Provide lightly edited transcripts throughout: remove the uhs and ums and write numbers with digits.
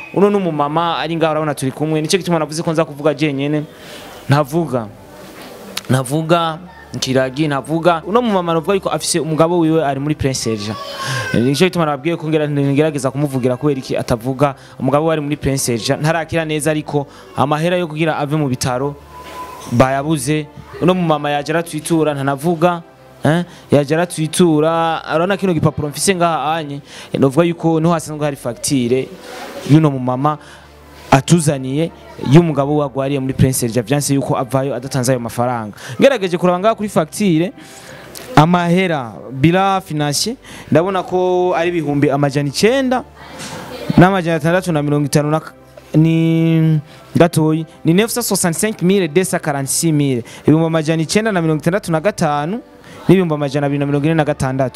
uno n'umumama ari ngaho urabona turi kumwe nico gituma navuze ko nza kuvuga jenyene navuga Kiragi navuga uno mumama navuga yuko afise umugabo wiwe ari muri Prince Serge nico gituma nababwiye ko ngerageza kumuvugira kubera iki atavuga umugabo we ari muri Prince Serge ntarakira neza ariko amahera yo kugira ave mu bitaro bayabuze uno mumama yajara twitura ntanavuga yajara twitura arona kino gipapuro mfise ngaha anye novuga yuko no hasanzwe hari facture y'uno mumama atuzaniye y'umugabo wagwariye muri Prince Serge vyanse yuko avayo adatanze ayo mafaranga ngerageje kuraba ngaha kuri facture amahera bila financier ndabona ko ari bihumbi amajana 9 n'amajana 650 ni gatoyi ni 965,246,000 ibihumbi amajana 965 n'ibihumbi amajana 246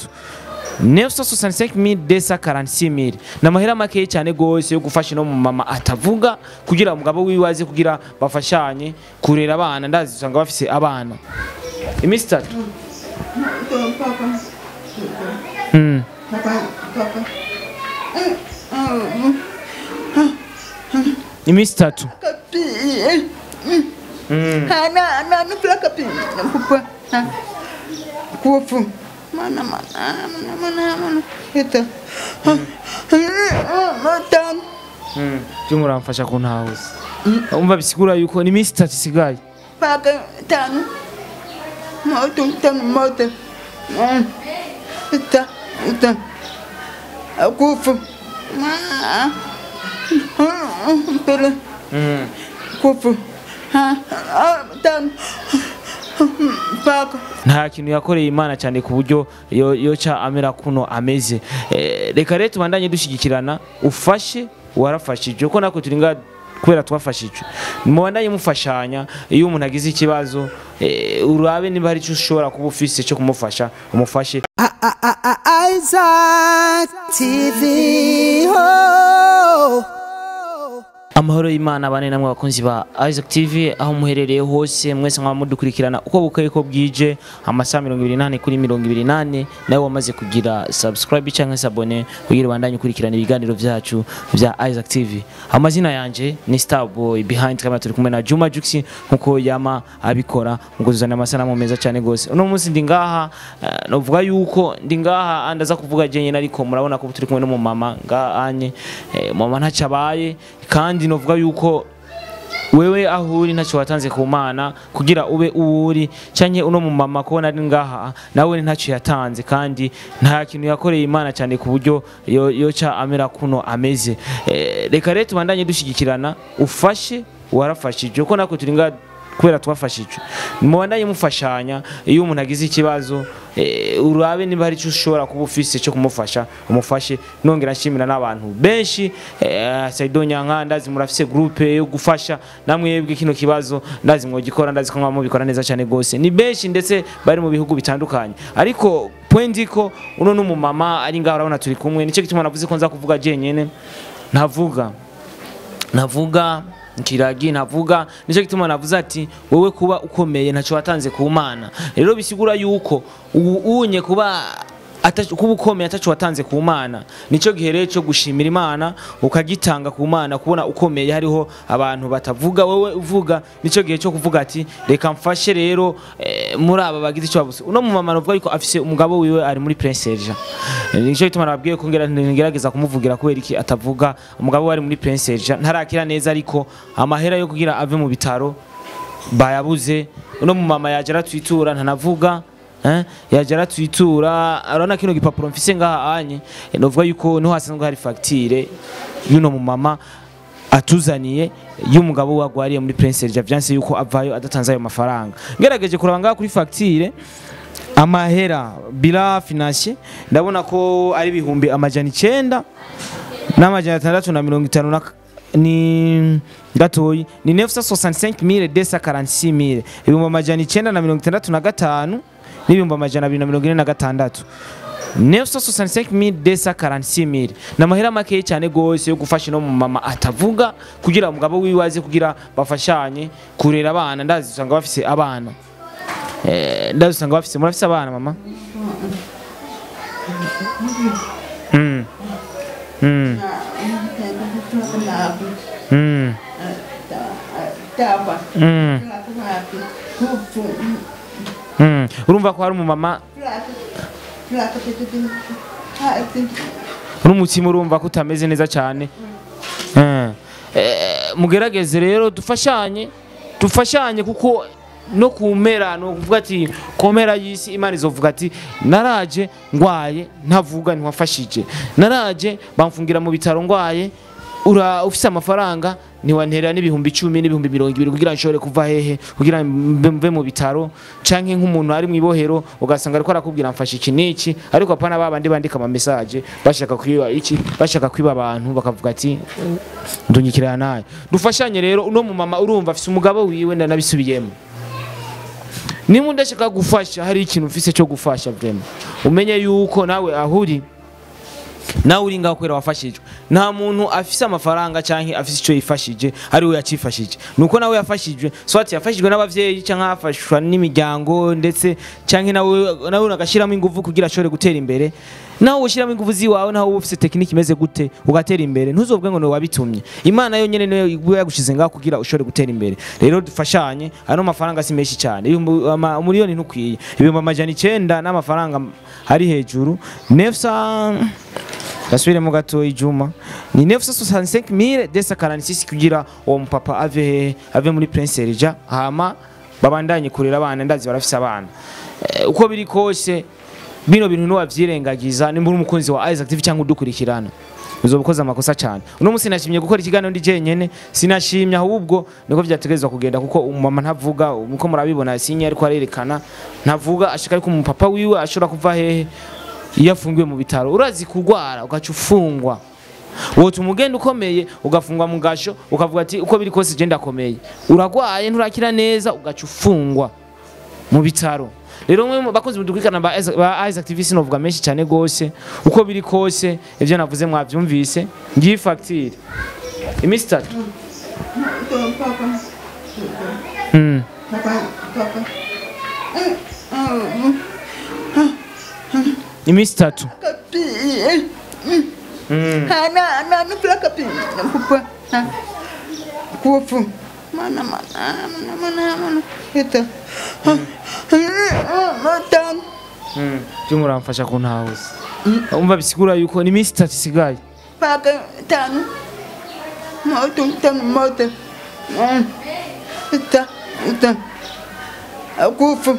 965,246,000 namahera make cyane gose yo gufasha no mu mama atavuga kugira umugabo wiwaze kugira bafashanye kurera abana ndazi usanga bafise abana imisi 3 imisi 3 ana plaka pi kufu mana eta matam muramfasha ku ntawuze umva bisigura yuko ni imisi 3 isigaye paka tanu moto eta kufu pele kufu nta kintu yakoreye Imana cyane ku buryo yoca amera kuno ameze reka rero tubandanye dushigikirana ufashe warafashije uko nako turinga kubera twafashije mubandanye mufashanya iyo umuntu agize ikibazo urabe niba hari cyo ushobora kuba ufise cyo kumufasha umufashe Isaac TV amahoro y'Imana bane namwe bakunzi ba Isaac TV aho muherereye hose mwese mwamudukurikirana uko bukaye ko bwije amasaha 28 kuri 28 nawe wamaze kugira subscribe cyangwa sabone kugira bandanye ukurikirana ibiganiro byacu bya Isaac TV amazina yanje ni Starboy behind camera turi kumwe na Juma Juxi nkuko yama abikora nguzana amasanamu meza cyane gose uno munsi ndi ngaha novuga yuko ndi ngaha andaza kuvuga jenye ariko murabona ko turi kumwe no mu mama nganye mama ntacabaye kandi novuga yuko wewe ahuri ntacyo watanze ku Mana kugira ube uwuri cyanye uno mu mama ko nari ngaha nawe ntacyo yatanze kandi nta kintu yakoreye Imana cyane ku buryo yoca amera kuno ameze reka rero tubandanye dushigikirana ufashe warafashije uko nako turinga kubera twafashije mubandanye mufashanya iyo umuntu agize ikibazo urabe niba hari cyo ushobora kuba ufise cyo kumufasha umufashe nongera nshimira n'abantu benshi Saido Nyanka ndazi murafise groupe yo gufasha namwebwe kino kibazo ndazi mwogikora ndazi ko mwamubikora neza cyane gose ni benshi ndetse bari mu bihugu bitandukanye ariko point ko uno n'umumama ari ngaho urabona turi kumwe nico gituma navuze ko nza kuvuga jenyene navuga Kiragi navuga nico gituma navuze ati wewe kuba ukomeye ntacyo watanze ku Mana rero bisigura yuko unye kuba ukomeye atacyo watanze ku Mana nico gihe cyo gushimira Imana ukagitanga ku Mana kubona ukomeye hariho abantu batavuga wewe uvuga nico gihe cyo kuvuga ati reka mfashe rero muri aba bagize icyo babuze uno mumama navuga yuko afise umugabo wiwe ari muri Prince Serge nico gituma nababwiye ko ngerageza kumuvugira kubera iki atavuga umugabo we ari muri Prince Serge ntarakira neza ariko amahera yo kugira ave mu bitaro bayabuze uno mumama yajara twitura ntanavuga yajara twitura arona kino gipapuro mfise ngaha anye novuga yuko no hasanzwe hari facture y'uno mumama atuzaniye y'umugabo wagwariye muri Prince Serge vyanse yuko avayo adatanze ayo mafaranga ngerageje kuraba ngaha kuri facture amahera bila financier ndabona ko ari bihumbi amajana 9 n'amajana 650 ni gatoyi ni 965,246,000 ibihumbi amajana 965 n'ibihumbi amajana 246 965,246,000 namahera make cyane gose yo gufasha no mu mama atavuga kugira umugabo wiwaze kugira bafashanye kurera abana ndazi usanga bafise abana ndazi usanga bafise murafise abana mama Tabu. Mm. Taba. Mm. Placa. Kufu. Mm. Urumva ko hari umumama Placa. n'umutima urumva ko utameze neza cyane. Mugerageze rero dufashanye kuko no kumera no kuvuga ati komera y'isi Imana izovuga ati naraje ngwaye ntavuga ntiwafashije, naraje bamfungira mu bitaro ngwaye ufise amafaranga ntiwanterera n'ibihumbi 10 n'ibihumbi 20 kugira nshobore kuva hehe kugira mve mu bitaro, canke nk'umuntu ari mu ibohero ugasanga ariko arakubwira mfashe iki niki, ariko apana babandi bandika ama message bashaka kwiba iki, bashaka kwiba abantu bakavuga ati ndunyikirana naye. Dufashanye rero uno mu mama urumva afise umugabo wiwe ndanabisubiyemo. Niba ndashaka gufasha hari ikintu ufise cyo gufasha vraiment umenye yuko nawe ahuri nawe uri ngaho kwera wafashijwe. Nta muntu afise amafaranga canke afise ico yifashije ari we yacifashije, nuko nawe yafashijwe swati yafashijwe n'abavyeyi canke afashwa n'imiryango ndetse canke nawe nagashiramo ingufu kugira ashobore gutera imbere. Nawe ushiramo ingufu ziwawe nawe ufise tekiniki imeze gute ugatera imbere, ntuzobwe ngo no wabitumye. Imana yo nyene niyo yagushize ngaho kugira ushobore gutera imbere. Rero dufashanye, ano mafaranga si menshi cyane, umuriyoni ntukwiye, ibihumbi amajana 9 n'amafaranga hari hejuru 900 gasubire mu gato ijuma ni 965,246 kugira uwo mupapa ave muri Prince Serija hama babandanye kurera abana, ndazi barafise abana. Uko biri kose bino bintu no wavyirengagiza nimba uri umukunzi wa Isaac TV cyangwa udukurikirana uzobukoza amakosa cyane. Uno musi nashimye gukora ikiganiro ndi jenyene, sinashimye ahubwo niko vyategezwa kugenda kuko umama ntavuga, uko murabibona sinye ariko arerekana ntavuga, ashika ariko umupapa wiwe ashobora kuva hehe iyo afungiwe mu bitaro. Urazi kurwara ugaca ufungwa, wote umugenda ukomeye ugafungwa mu gasho ukavuga ati uko biri kose je ndakomeye, uragwaye nturakira neza ugaca ufungwa mu bitaro. Rero mwe bakoze mudukurikirana ba Isaac TV sinovuga menshi cyane gose, uko biri kose ivyo navuze mwavyumvise. Ngiye facture imisi 3 imisi 3 Ana placa pi. Kufu. Mana. Eta. Matan. Muramfasha kuntawuza. Umva bisigura yuko ni imisi 3 isigaye. Paka tanu. Moto. Eta. Kufu.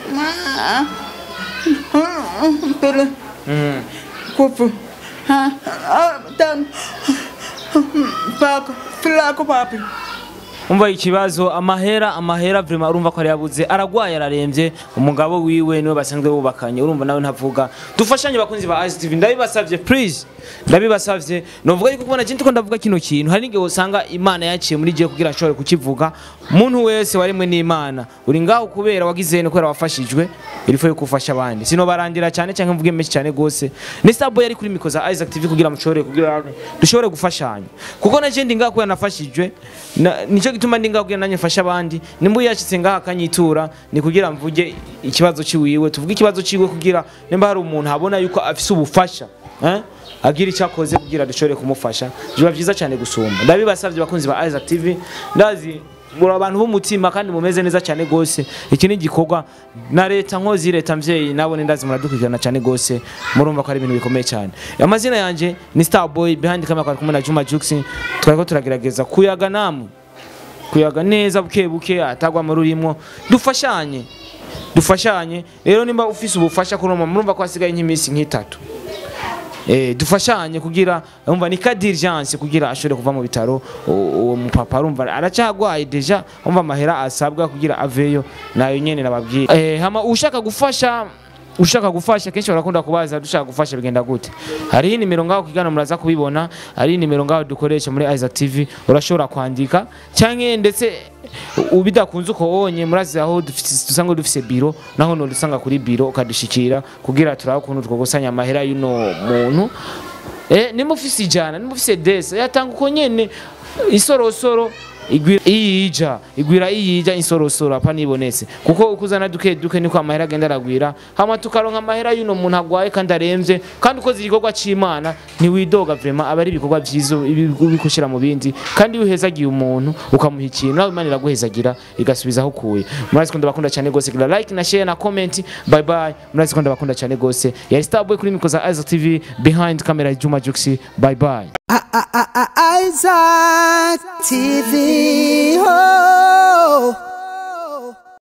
Pele. Kufu. Tan. Paka. Flaco papi. Umva ikibazo amahera vraiment urumva ko ari yabuze, aragwaye araremvye, umugabo wiwe niwe basanzwe bubakanye, urumva nawe ntavuga. Dufashanye bakunzi ba Isaac TV, ndabibasavye please, ndabibasavye. Novuga yuko kubona kintu ko ndavuga kino kintu hari ngiye usanga Imana yaciye muri je kugira ashobore kukivuga. Umuntu wese waremwe n'Imana uri ngaho kubera wagize no kwera wafashijwe, irifo yo kufasha abandi. Sino barandira cyane cyangwa mvuge menshi cyane gose. Ni Starboy yari kuri mikoza Isaac TV kugira mushobore kugira dushobore gufashanya. Kuko naje ndi ngaho yanafashijwe, nico gituma ndi ngaho kugira nanye mfasha abandi. Nimbu yashitse ngaho akanyitura ni kugira mvuge ikibazo ciwiwe, tuvuge ikibazo ciwe kugira nimba hari umuntu abona yuko afise ubufasha, agira icyakoze kugira dushobore kumufasha. Biba byiza cyane gusumba. Ndabibasavye bakunzi ba Isaac TV, ndazi muri abantu b'umutima kandi mumeze neza cyane gose. Iki ni gikorwa na leta nkozi leta mvyeyi nabone ndazi muradukurikirana cyane gose, murumva ko ari ibintu bikomeye cyane. Amazina yanje ni Starboy, behind camera kwa kumwe na Juma Jux. Twariko turagerageza kuyaga namwe, kuyaga neza buke atagwa mu rurimo. Dufashanye rero nimba ufise ubufasha kuroma murumva ko hasigaye nk'imisi nk'itatu. Dufashanye kugira umva ni d'urgence kugira ashobore kuva mu bitaro. Uwo mupapa urumva aracagwaye deja, umva amahera asabwa kugira aveyo nayo nyene nababwiye. Hama ushaka gufasha kenshi barakunda kubaza dushaka gufasha bigenda gute. Hari nimero ngaho kigana muraza kubibona, hari nimero ngaho dukoresha muri Isaac TV, urashobora kwandika canke ndetse ubidakunze uko onye murazi aho dusanga dufise biro, naho no dusanga kuri biro ukadushikira kugira turaho kuntu twogosanya amahera y'uno muntu. Nimufise ijana nimufise desa yatanga uko nyene isorosoro igwira iyija insorosoro apa nibonetse kuko ukuzana duke duke niko amahera agenda aragwira hama tukaronka amahera y'uno muntu agwaye kandi aremvye kandi ukoze igikorwa c'Imana ntiwidoga vraiment aba ari ibikorwa vyizo bikushira mu bindi kandi uhezagiye umuntu ukamuha ikintu nawe Imana iraguhezagira igasubiza aho kuye. Murazi ko ndabakunda cyane gose, gira like na share na comment. Bye bye. Murazi ko ndabakunda cyane gose. Ya Starboy kuri miko za Isaac TV, behind camera Juma Juxi. Bye bye. Isaac TV. Oh.